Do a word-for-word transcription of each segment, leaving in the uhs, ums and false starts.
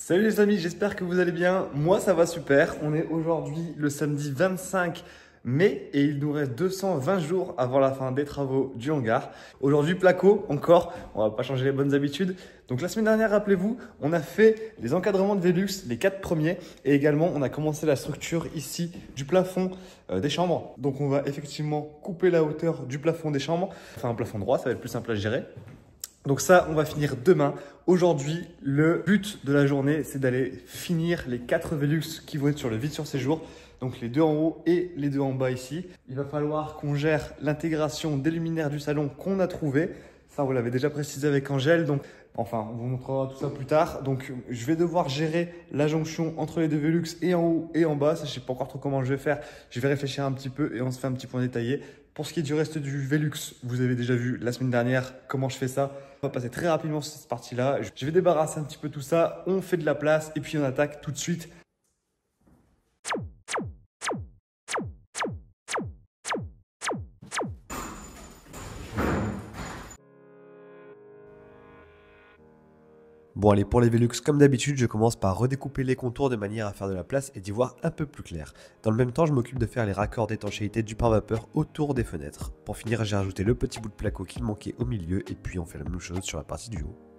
Salut les amis, j'espère que vous allez bien. Moi ça va super. On est aujourd'hui le samedi vingt-cinq mai et il nous reste deux cent vingt jours avant la fin des travaux du hangar. Aujourd'hui placo encore, on va pas changer les bonnes habitudes. Donc la semaine dernière, rappelez-vous, on a fait les encadrements de Velux, les quatre premiers, et également on a commencé la structure ici du plafond euh, des chambres. Donc on va effectivement couper la hauteur du plafond des chambres, enfin un plafond droit, ça va être plus simple à gérer. Donc ça, on va finir demain. Aujourd'hui, le but de la journée, c'est d'aller finir les quatre Velux qui vont être sur le vide sur séjour. Donc les deux en haut et les deux en bas ici. Il va falloir qu'on gère l'intégration des luminaires du salon qu'on a trouvé. Ça, on l'avait déjà précisé avec Angèle. Donc, enfin, on vous montrera tout ça plus tard. Donc, je vais devoir gérer la jonction entre les deux Velux et en haut et en bas. Ça, je ne sais pas encore trop comment je vais faire. Je vais réfléchir un petit peu et on se fait un petit point détaillé. Pour ce qui est du reste du Velux, vous avez déjà vu la semaine dernière comment je fais ça. On va passer très rapidement sur cette partie-là. Je vais débarrasser un petit peu tout ça. On fait de la place et puis on attaque tout de suite. Bon allez, pour les Velux, comme d'habitude, je commence par redécouper les contours de manière à faire de la place et d'y voir un peu plus clair. Dans le même temps, je m'occupe de faire les raccords d'étanchéité du pare-vapeur autour des fenêtres. Pour finir, j'ai rajouté le petit bout de placo qui manquait au milieu et puis on fait la même chose sur la partie du haut.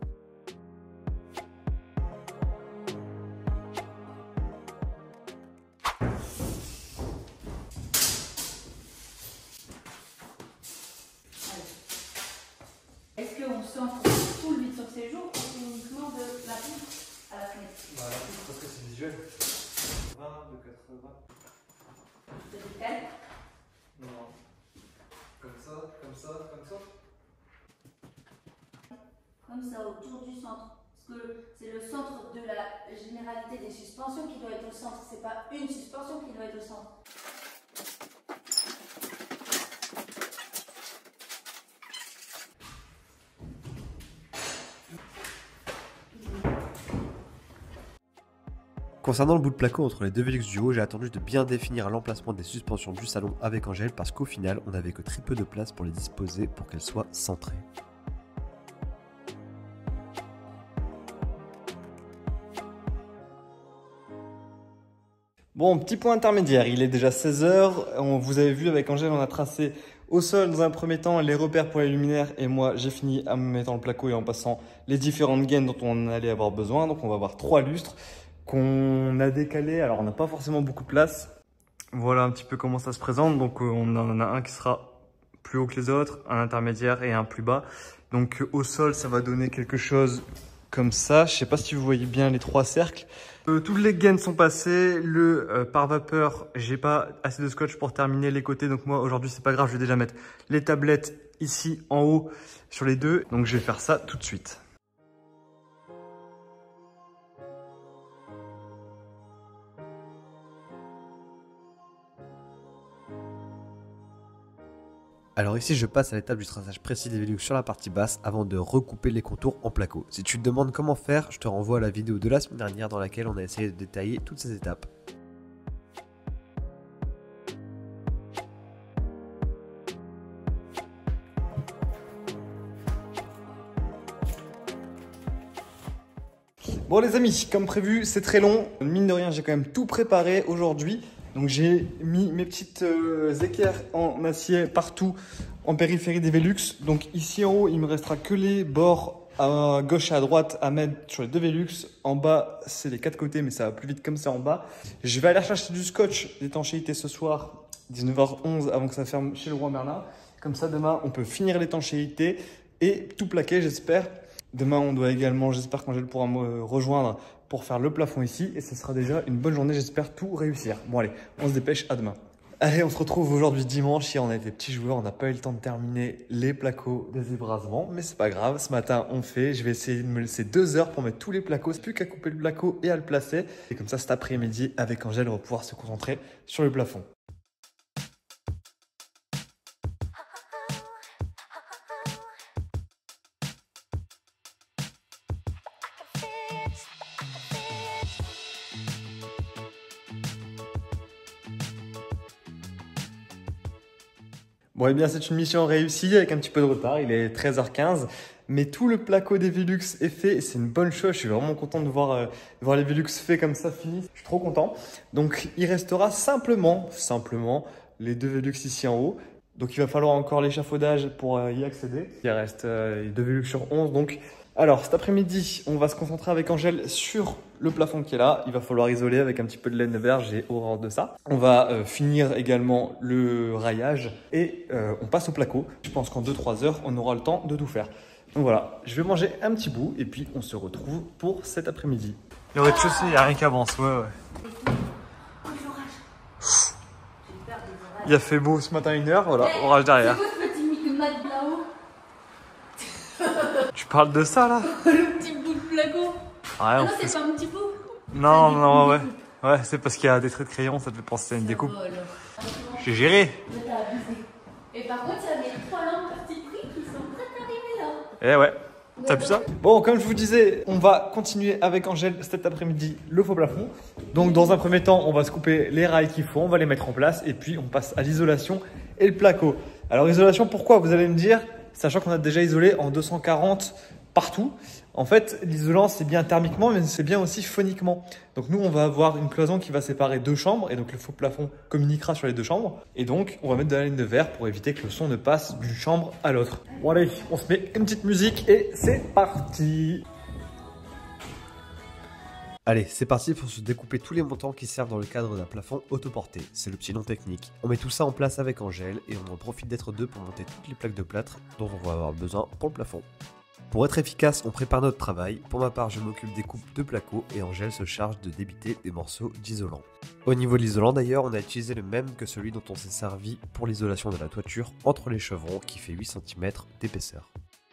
Est-ce qu'on centre tout le vide sur séjour ou uniquement de la poutre à la fenêtre? Bah, la poutre, parce que c'est visuel. vingt, de quatre-vingts. De détail? Non. Comme ça, comme ça, comme ça. Comme ça, autour du centre. Parce que c'est le centre de la généralité des suspensions qui doit être au centre. C'est pas une suspension qui doit être au centre. Concernant le bout de placo entre les deux Velux du haut, j'ai attendu de bien définir l'emplacement des suspensions du salon avec Angèle parce qu'au final, on n'avait que très peu de place pour les disposer pour qu'elles soient centrées. Bon, petit point intermédiaire, il est déjà seize heures. On, vous avez vu avec Angèle, on a tracé au sol dans un premier temps les repères pour les luminaires et moi j'ai fini en me mettant le placo et en passant les différentes gaines dont on allait avoir besoin. Donc on va avoir trois lustres qu'on a décalés. Alors on n'a pas forcément beaucoup de place. Voilà un petit peu comment ça se présente. Donc on en a un qui sera plus haut que les autres, un intermédiaire et un plus bas. Donc au sol ça va donner quelque chose comme ça. Je sais pas si vous voyez bien les trois cercles. Euh, toutes les gaines sont passées. Le euh, pare-vapeur, j'ai pas assez de scotch pour terminer les côtés. Donc moi aujourd'hui c'est pas grave, je vais déjà mettre les tablettes ici en haut sur les deux. Donc je vais faire ça tout de suite. Alors ici, je passe à l'étape du traçage précis des Velux sur la partie basse avant de recouper les contours en placo. Si tu te demandes comment faire, je te renvoie à la vidéo de la semaine dernière dans laquelle on a essayé de détailler toutes ces étapes. Bon les amis, comme prévu, c'est très long. Mine de rien, j'ai quand même tout préparé aujourd'hui. Donc j'ai mis mes petites euh, équerres en acier partout en périphérie des Velux. Donc ici en haut, il me restera que les bords à gauche et à droite à mettre sur les deux Velux. En bas, c'est les quatre côtés, mais ça va plus vite comme c'est en bas. Je vais aller chercher du scotch d'étanchéité ce soir, dix-neuf heures onze, avant que ça ferme chez le roi Merlin. Comme ça, demain, on peut finir l'étanchéité et tout plaquer, j'espère. Demain, on doit également, j'espère qu'Angèle pourra me rejoindre pour faire le plafond ici. Et ce sera déjà une bonne journée, j'espère tout réussir. Bon allez, on se dépêche, à demain. Allez, on se retrouve aujourd'hui dimanche. Hier, on a été petits joueurs, on n'a pas eu le temps de terminer les placos des ébrasements. Mais c'est pas grave, ce matin, on fait. Je vais essayer de me laisser deux heures pour mettre tous les placos. C'est plus qu'à couper le placo et à le placer. Et comme ça, cet après-midi, avec Angèle, on va pouvoir se concentrer sur le plafond. Bon, eh bien, c'est une mission réussie avec un petit peu de retard. Il est treize heures quinze. mais tout le placo des Velux est fait. C'est une bonne chose. Je suis vraiment content de voir, euh, de voir les Velux faits comme ça, finis. Je suis trop content. Donc, il restera simplement, simplement les deux Velux ici en haut. Donc, il va falloir encore l'échafaudage pour euh, y accéder. Il reste euh, deux Velux sur onze. Donc, alors, cet après-midi, on va se concentrer avec Angèle sur le plafond qui est là. Il va falloir isoler avec un petit peu de laine de verre. J'ai horreur de ça. On va euh, finir également le raillage et euh, on passe au placo. Je pense qu'en deux trois heures, on aura le temps de tout faire. Donc voilà, je vais manger un petit bout et puis on se retrouve pour cet après-midi. Le rez-de-chaussée, il n'y a rien qui avance. Ouais, ouais. Il a fait beau ce matin une heure, voilà, orage derrière. C'est quoi ce petit micmac là-haut? Tu parles de ça là? Le petit bout de placo. Ouais, Ah on non, fait... c'est pas un petit bout. Non, non, ouais. Ouais, c'est parce qu'il y a des traits de crayon, ça te fait penser à une découpe. J'ai géré. Mais t'as abusé. Et par contre, il y a mes trois lampes parti pris qui sont prêtes à arriver là. Eh ouais. T'as vu ça? Bon, comme je vous disais, on va continuer avec Angèle cet après-midi le faux plafond. Donc, dans un premier temps, on va se couper les rails qu'il faut, on va les mettre en place et puis on passe à l'isolation et le placo. Alors, isolation, pourquoi? Vous allez me dire, sachant qu'on a déjà isolé en deux cent quarante partout. En fait, l'isolant, c'est bien thermiquement, mais c'est bien aussi phoniquement. Donc nous, on va avoir une cloison qui va séparer deux chambres, et donc le faux plafond communiquera sur les deux chambres. Et donc, on va mettre de la laine de verre pour éviter que le son ne passe d'une chambre à l'autre. Bon allez, on se met une petite musique et c'est parti. Allez, c'est parti pour se découper tous les montants qui servent dans le cadre d'un plafond autoporté. C'est le petit nom technique. On met tout ça en place avec Angèle et on en profite d'être deux pour monter toutes les plaques de plâtre dont on va avoir besoin pour le plafond. Pour être efficace, on prépare notre travail. Pour ma part, je m'occupe des coupes de placo et Angèle se charge de débiter des morceaux d'isolant. Au niveau de l'isolant d'ailleurs, on a utilisé le même que celui dont on s'est servi pour l'isolation de la toiture entre les chevrons qui fait huit centimètres d'épaisseur.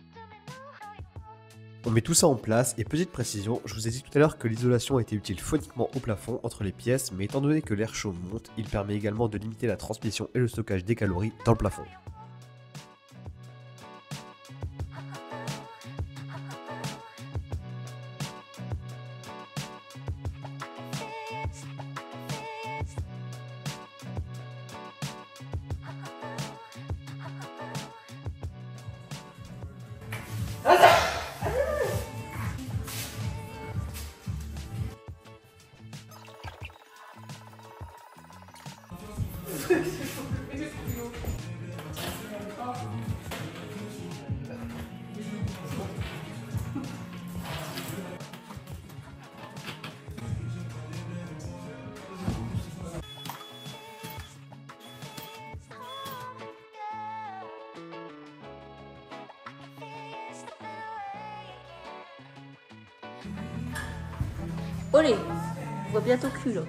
On met tout ça en place et petite précision, je vous ai dit tout à l'heure que l'isolation était utile phoniquement au plafond entre les pièces, mais étant donné que l'air chaud monte, il permet également de limiter la transmission et le stockage des calories dans le plafond. Olé, on voit bientôt cul là.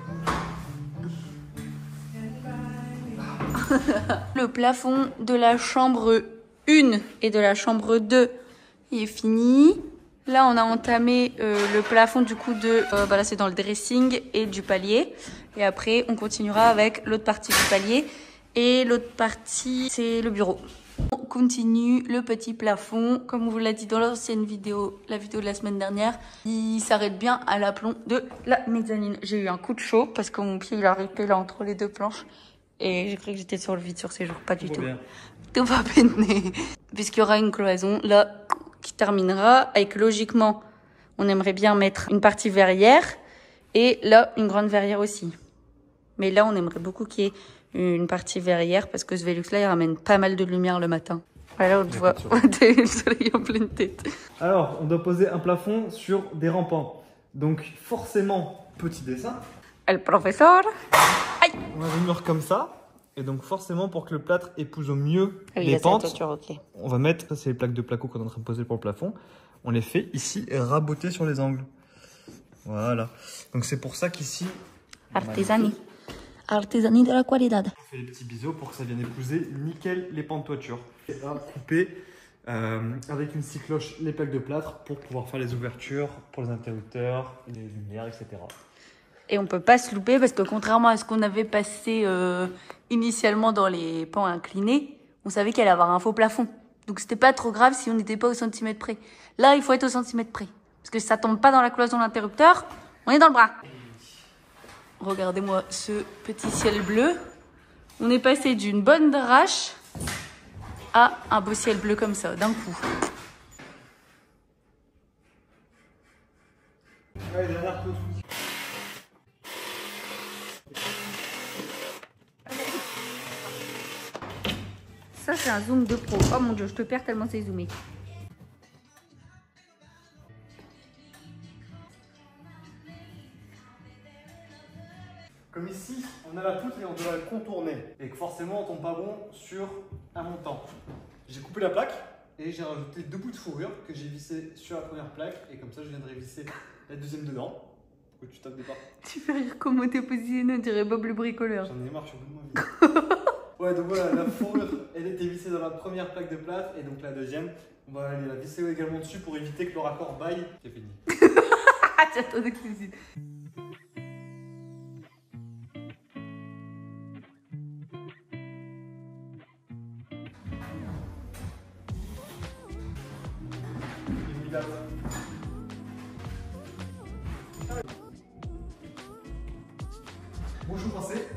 Le plafond de la chambre un et de la chambre deux il est fini. Là on a entamé euh, le plafond du coup de, euh, bah là c'est dans le dressing et du palier. Et après on continuera avec l'autre partie du palier. Et l'autre partie c'est le bureau. On continue le petit plafond, comme on vous l'a dit dans l'ancienne vidéo, la vidéo de la semaine dernière, il s'arrête bien à l'aplomb de la mezzanine. J'ai eu un coup de chaud parce que mon pied il a ripé là entre les deux planches et j'ai cru que j'étais sur le vide sur ces jours, pas du tout. Bien. Tout va péter. Puisqu'il y aura une cloison là qui terminera et que logiquement on aimerait bien mettre une partie verrière et là une grande verrière aussi. Mais là on aimerait beaucoup qu'il y ait une partie verrière parce que ce Velux là il ramène pas mal de lumière le matin. Voilà, on te voit le soleil en pleine tête. Alors, on doit poser un plafond sur des rampants. Donc, forcément, petit dessin. El professeur. Aïe. On a des murs comme ça. Et donc, forcément, pour que le plâtre épouse au mieux ah oui, les là, pentes, toiture, okay. On va mettre, ça c'est les plaques de placo qu'on est en train de poser pour le plafond. On les fait ici et raboter sur les angles. Voilà. Donc, c'est pour ça qu'ici... Artisani. Artisani de la qualité. On fait les petits biseaux pour que ça vienne épouser nickel les pans de toiture. Et à couper euh, avec une scie cloche les plaques de plâtre pour pouvoir faire les ouvertures pour les interrupteurs, les lumières, et cetera. Et on peut pas se louper parce que contrairement à ce qu'on avait passé euh, initialement dans les pans inclinés, on savait qu'il allait avoir un faux plafond. Donc c'était pas trop grave si on n'était pas au centimètre près. Là, il faut être au centimètre près. Parce que si ça tombe pas dans la cloison de l'interrupteur, on est dans le bras. Regardez-moi ce petit ciel bleu. On est passé d'une bonne drache à un beau ciel bleu comme ça, d'un coup. Allez, dernière touche. Ça, c'est un zoom de pro. Oh mon dieu, je te perds tellement c'est zoomé. Comme ici, on a la poutre et on doit la contourner. Et que forcément, on tombe pas bon sur un montant. J'ai coupé la plaque et j'ai rajouté deux bouts de fourrure que j'ai vissé sur la première plaque. Et comme ça, je viendrai visser la deuxième dedans. Pourquoi tu tapes des pas? Tu fais rire comment t'es positionné, on dirait Bob le bricoleur. J'en ai marre, je suis au bout de ma vie. Ouais, donc voilà, la fourrure, elle était vissée dans la première plaque de plâtre. Et donc la deuxième, on va aller la visser également dessus pour éviter que le raccord baille. C'est fini. Tiens, ton exclusive. Bonjour français.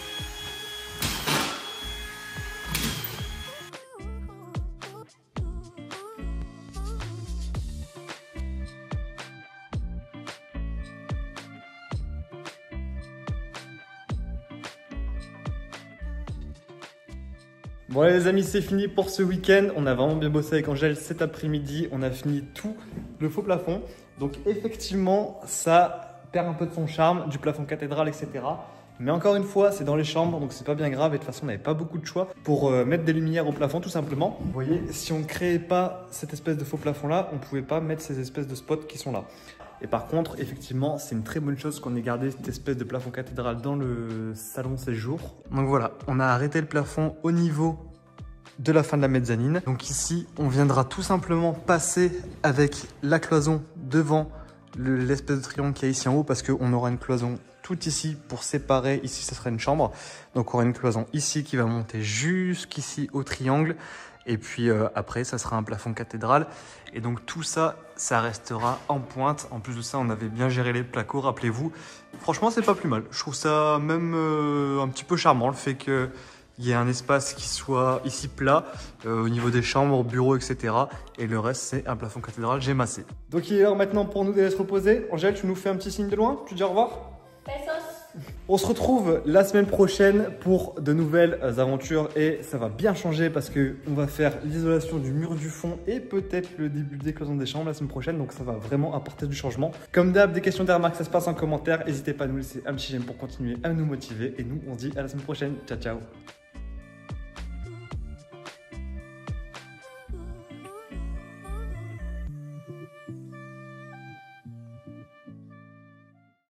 Bon allez les amis, c'est fini pour ce week-end. On a vraiment bien bossé avec Angèle cet après-midi. On a fini tout le faux plafond. Donc effectivement, ça perd un peu de son charme, du plafond cathédrale, et cetera. Mais encore une fois, c'est dans les chambres, donc c'est pas bien grave. Et de toute façon, on n'avait pas beaucoup de choix pour euh, mettre des lumières au plafond, tout simplement. Vous voyez, si on ne créait pas cette espèce de faux plafond-là, on ne pouvait pas mettre ces espèces de spots qui sont là. Et par contre, effectivement, c'est une très bonne chose qu'on ait gardé cette espèce de plafond cathédrale dans le salon séjour. Donc voilà, on a arrêté le plafond au niveau de la fin de la mezzanine. Donc ici, on viendra tout simplement passer avec la cloison devant l'espèce de triangle qu'il y a ici en haut parce qu'on aura une cloison tout ici pour séparer. Ici, ce sera une chambre. Donc on aura une cloison ici qui va monter jusqu'ici au triangle. Et puis euh, après, ça sera un plafond cathédrale. Et donc tout ça, ça restera en pointe. En plus de ça, on avait bien géré les placos, rappelez-vous. Franchement, c'est pas plus mal. Je trouve ça même euh, un petit peu charmant, le fait qu'il y ait un espace qui soit ici plat, euh, au niveau des chambres, bureaux, et cetera. Et le reste, c'est un plafond cathédrale, j'ai massé. Donc il est l'heure maintenant pour nous d'aller se reposer. Angèle, tu nous fais un petit signe de loin? Tu dis au revoir? On se retrouve la semaine prochaine pour de nouvelles aventures et ça va bien changer parce qu'on va faire l'isolation du mur du fond et peut-être le début des cloisons des chambres la semaine prochaine, donc ça va vraiment apporter du changement. Comme d'hab, des questions, des remarques, ça se passe en commentaire. N'hésitez pas à nous laisser un petit j'aime pour continuer à nous motiver et nous on se dit à la semaine prochaine. Ciao ciao.